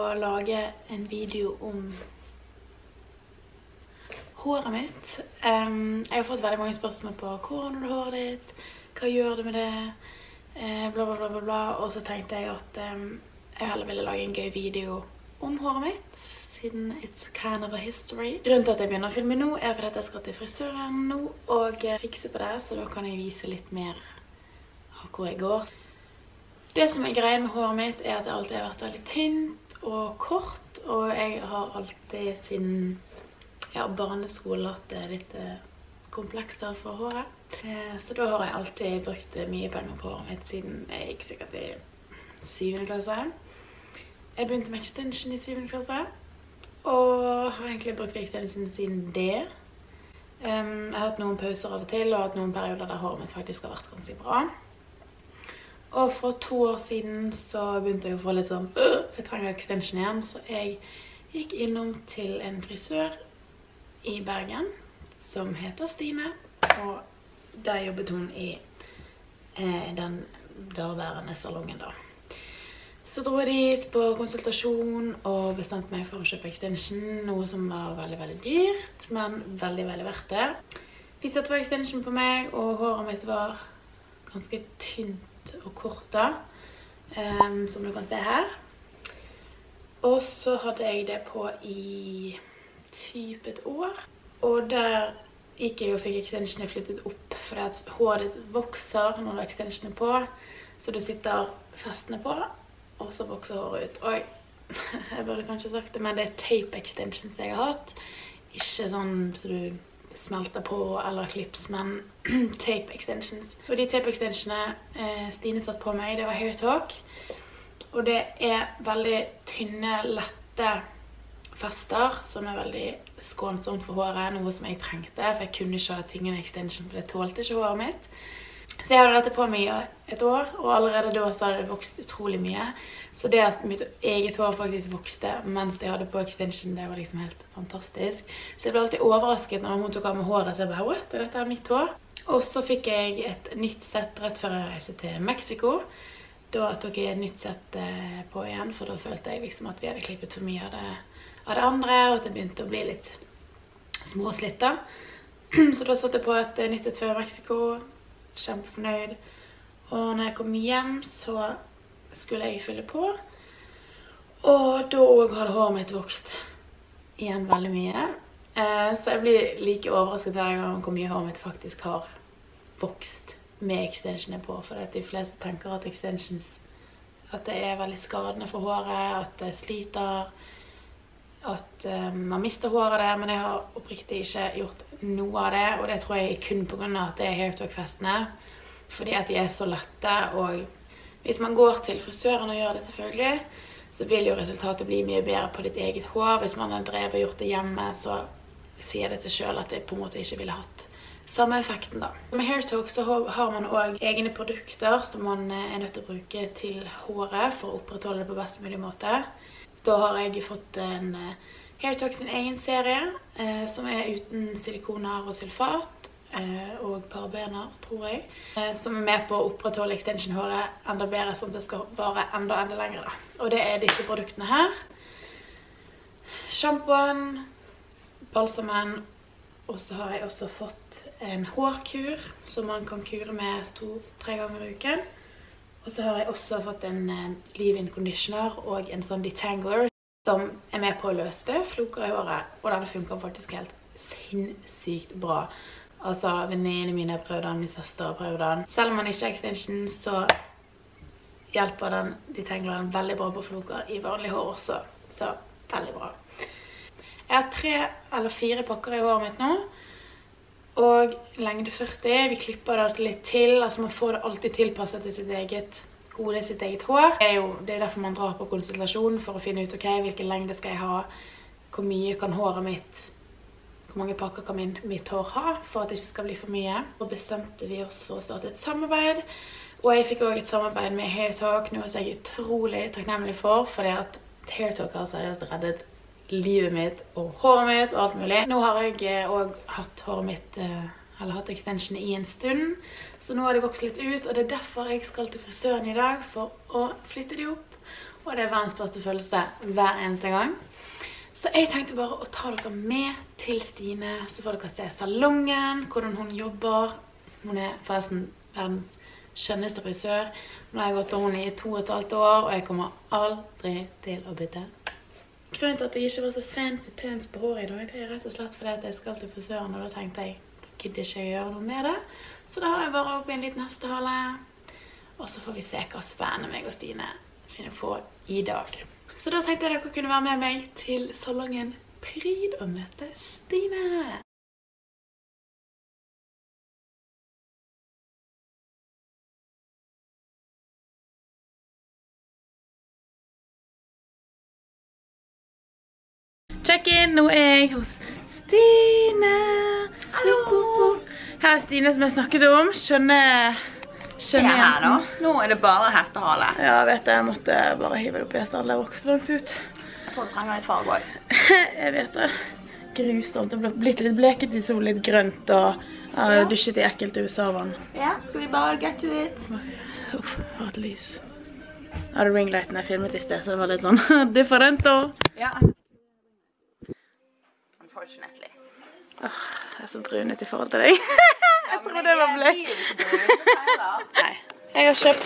lage en video om håret mitt. Jeg har fått veldig mange spørsmål på hvordan har du håret ditt, hva gjør du med det, bla bla bla bla bla. Og så tenkte jeg at jeg heller ville lage en gøy video om håret mitt, siden it's kind of a history. Grunnen til at jeg begynner å filme nå er fordi at jeg skal til frisøren nå og fikse på det, så da kan jeg vise litt mer av hvor jeg går. Det som er greien med håret mitt er at det alltid har vært veldig tynt og kort, og jeg har alltid siden barneskole hatt litt komplekser for håret. Så da har jeg alltid brukt mye penger på håret mitt siden jeg gikk sikkert i 7. klasse. Jeg begynte med extension i 7. klasse, og har egentlig brukt extension siden det. Jeg har hatt noen pauser av og til, og hatt noen perioder der håret mitt faktisk har vært ganske bra. Og for 2 år siden så begynte jeg å få litt sånn, jeg trenger extension igjen, så jeg gikk innom til en frisør i Bergen, som heter Stine, og der jobbet hun i den daværende salongen da. Så dro jeg dit på konsultasjon og bestemte meg for å kjøpe extension, noe som var veldig, veldig dyrt, men veldig, veldig verdt det. De satte på extension på meg, og håret mitt var ganske tynt og kort da, som du kan se her. Og så hadde jeg det på i typ et år, og der gikk jeg og fikk extensionen flyttet opp, fordi at håret ditt vokser når du har extensionen på, så du sitter festende på, og så vokser håret ut. Oi, jeg burde kanskje sagt det, men det er tape extensions jeg har hatt. Ikke sånn så du smelter på eller klips, men tape extensions. Og de tape extensionene Stine satt på meg, det var Hair Talk. Og det er veldig tynne, lette fester, som er veldig skånsomt for håret, noe som jeg trengte, for jeg kunne ikke ha tyngende extension, for det tålte ikke håret mitt. Så jeg hadde dette på meg i et år, og allerede da så hadde det vokst utrolig mye. Så det at mitt eget hår faktisk vokste mens jeg hadde på extension, det var liksom helt fantastisk. Så jeg ble alltid overrasket når hun tok av med håret, så jeg bare, what? Er dette mitt hår? Og så fikk jeg et nytt sett rett før jeg reiste til Mexico. Da tok jeg et nytt sett på igjen, for da følte jeg liksom at vi hadde klippet for mye av det andre, og at det begynte å bli litt småslitt da. Så da satte jeg på et nytt et før Mexico, kjempefornøyd. Og når jeg kom hjem så skulle jeg fylle på, og da hadde håret mitt vokst igjen veldig mye. Så jeg blir like overrasket hver gang hvor mye håret mitt faktisk har vokst med extensioner på, for at de fleste tenker at extensions, at det er veldig skadende for håret, at det sliter, at man mister håret av det, men jeg har oppriktig ikke gjort noe av det, og det tror jeg kun på grunn av at det er Hair Talk-festene, fordi at de er så lette, og hvis man går til frisøren og gjør det selvfølgelig, så vil jo resultatet bli mye bedre på ditt eget hår. Hvis man har drevet og gjort det hjemme, så sier det til selv at det på en måte ikke ville hatt samme effekten da. Med Hair Talk så har man også egne produkter som man er nødt til å bruke til håret for å opprettholde det på best mulig måte. Da har jeg fått en Hair Talk sin egen serie, som er uten silikoner og sulfat, og parabener, tror jeg, som er med på å opprettholde extension-håret enda bedre, sånn at det skal vare enda lenger da. Og det er disse produktene her. Shampooen, balsamen, og så har jeg også fått en hårkur, som man kan kure med 2-3 ganger i uken. Og så har jeg også fått en leave-in conditioner og en sånn detangler som er med på å løse floker i håret, og denne funker faktisk helt sinnssykt bra. Altså, venninnene mine har prøvd den, min søster har prøvd den. Selv om man ikke har extension, så hjelper den detangleren veldig bra på floker i vanlig hår også. Så, veldig bra. Jeg har 3 eller 4 pakker i håret mitt nå, og lengde 40. Vi klipper det litt til, altså man får det alltid tilpasset til sitt eget hode, sitt eget hår. Det er derfor man drar på konsultasjon, for å finne ut, ok, hvilken lengde skal jeg ha, hvor mye kan håret mitt, hvor mange pakker kan mitt hår ha, for at det ikke skal bli for mye. Så bestemte vi oss for å starte et samarbeid, og jeg fikk også et samarbeid med Hair Talk, noe som jeg er utrolig takknemlig for, fordi at Hair Talk har seriøst reddet livet mitt og håret mitt og alt mulig. Nå har jeg også hatt håret mitt, eller hatt extension i en stund, så nå har de vokst litt ut, og det er derfor jeg skal til frisøren i dag, for å flytte de opp og det er verdens beste følelse hver eneste gang. Så jeg tenkte bare å ta dere med til Stine, så får dere se salongen, hvordan hun jobber. Hun er forresten verdens skjønneste frisør. Nå har jeg gått til henne i 2,5 år, og jeg kommer aldri til å bytte. Grunnen til at jeg ikke var så fancy pens på håret i dag, det er rett og slett fordi at jeg skal til frisøren, og da tenkte jeg, gidder ikke jeg gjøre noe med det. Så da har jeg bare oppe en liten hestehale, og så får vi se hva spennende meg og Stine finner på i dag. Så da tenkte jeg dere kunne være med meg til salongen Pryd og møte Stine. Check in, nå er jeg hos Stine. Hallo! Her er Stine som jeg snakket om. Skjønner her da. Nå er det bare hestehale. Ja, jeg vet det. Jeg måtte bare hive det opp i hestehale. Det var ikke så langt ut. Jeg tror du trenger litt farge også. Jeg vet det. Grusomt. Det ble blitt litt bleket i sol, litt grønt, og dusjet i ekkelt USA-vann. Ja, skal vi bare get to it? Uff, for et lys. Jeg hadde ringlighten jeg filmet i sted, så det var litt sånn different da. Ja. Unfortunately. Jeg er så brunet i forhold til deg. Jeg tror det var bløtt. Nei. Jeg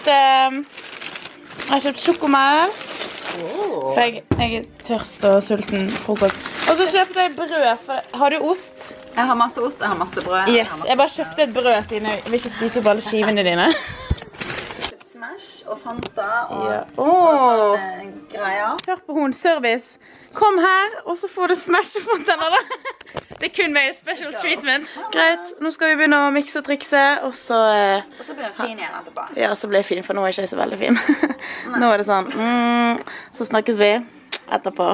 har kjøpt sjokomelk. For jeg er tørst og sulten frokost. Og så kjøpte jeg brød. Har du ost? Jeg har masse ost, jeg har masse brød. Yes, jeg bare kjøpte et brød siden jeg vil ikke spise opp alle skivene dine. Smash og Fanta og sånne greier. Hør på hun, service. Kom her, og så får du Smash og Fanta da. Det er kun meg, special treatment. Greit, nå skal vi begynne å mikse og trikse, og så blir den fin igjen etterpå. Ja, så blir jeg fin, for nå er jeg ikke så veldig fin. Nå er det sånn, så snakkes vi etterpå.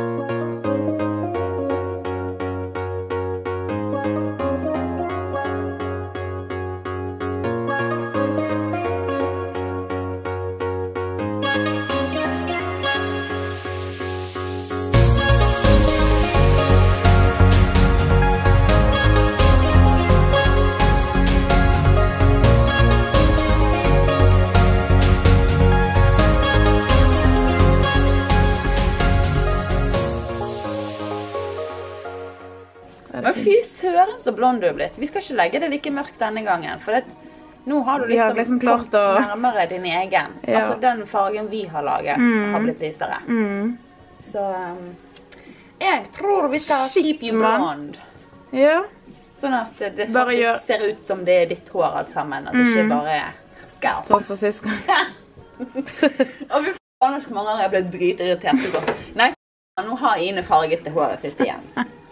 Men fy søren så blond du er blitt. Vi skal ikke legge det like mørkt denne gangen, for nå har du liksom klart å nærmere din egen. Ja. Altså den fargen vi har laget har blitt lysere. Så jeg tror vi skal keep you blond. Ja. Sånn at det faktisk ser ut som det er ditt hår alt sammen, at det ikke bare er skalp. Sånn som sist gang. Og vi faen ikke mange ganger jeg ble dritirritert. Nei, nå har Ine farget det håret sitt igjen.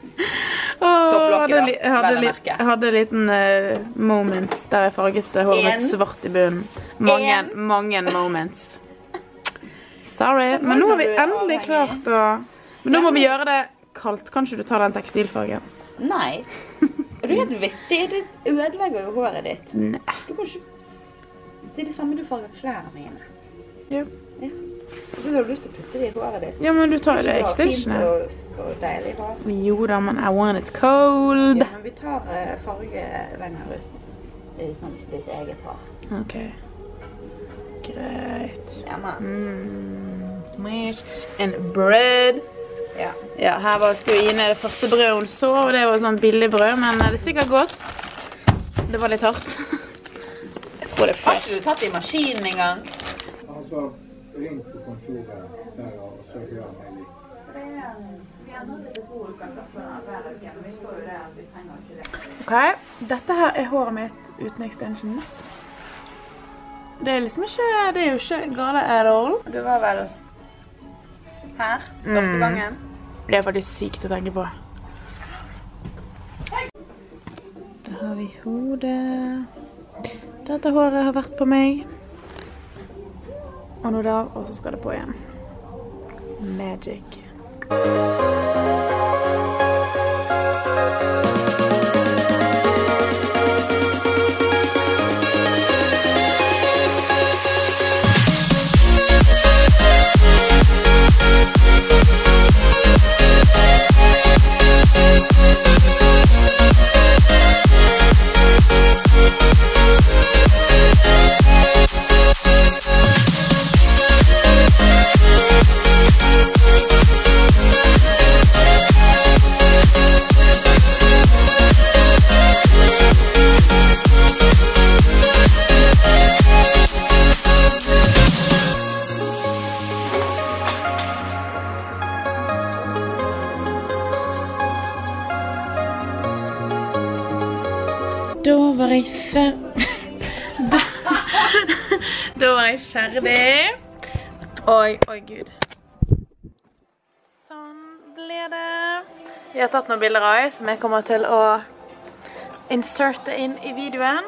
Jeg hadde en liten moments der jeg farget håret svart i bunnen. Mange moments. Sorry, men nå har vi endelig klart å... Men nå må vi gjøre det kaldt. Kan ikke du ta den tekstilfargen? Nei. Er du helt vittig? Det ødelegger jo håret ditt. Nei. Du kan ikke... Det er det samme du farger klærne mine. Ja. Så har du lyst til å putte det i håret ditt. Ja, men du tar jo det extensionet. Og deilig hår. Jo da, men I want it cold. Ja, men vi tar farge lenger ut. Det er sånn litt eget hår. Ok. Greit. Ja, men. Smash and bread. Ja. Ja, her valgte jo Ine det første brødet hun så, og det var sånn billig brød, men det er sikkert godt. Det var litt hardt. Jeg tror det er fresh. Har ikke du tatt i maskinen en gang? Altså, ring på kontoret der og så gjør meg litt. Ok, dette her er håret mitt uten extensions. Det er liksom ikke, det er jo ikke gale at all. Du var vel her første gangen? Det er faktisk sykt å tenke på. Da har vi hodet. Dette håret har vært på meg. Og nå der, og så skal det på igjen. Magic. var jeg ferdig. Da var jeg ferdig. Oi, Gud. Sånn ble det. Jeg har tatt noen bilder av som jeg kommer til å inserte inn i videoen.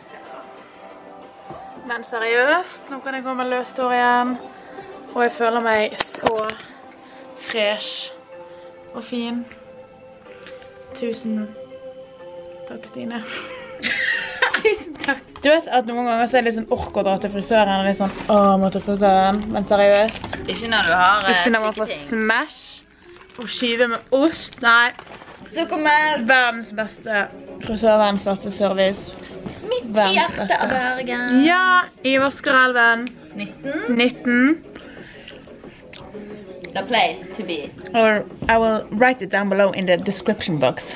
Men seriøst, nå kan jeg komme løst hår igjen. Og jeg føler meg så fresh og fin. Tusen takk, Stine. Tusen takk. Du vet at noen ganger så er det litt sånn ork å dra til frisøren, og litt sånn, må til frisøren, men seriøst. Ikke når du har ikke når man får smash og skive med ost, nei. Så kommer verdens beste frisør, verdens beste service. Mitt hjerte av Bergen. Ja, i Vaskerelven. 19. The place to be. Or I will write it down below in the description box.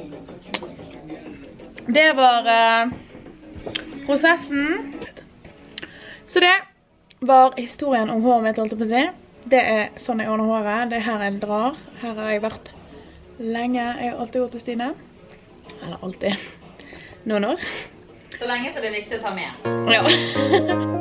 Det var prosessen. Så det var historien om håret mitt, holdt jeg på å si. Det er sånn jeg ordner håret. Det er her jeg drar. Her har jeg vært lenge. Jeg har alltid gått til Stine. Eller alltid. Noen år. Så lenge så det er viktig å ta med. Ja.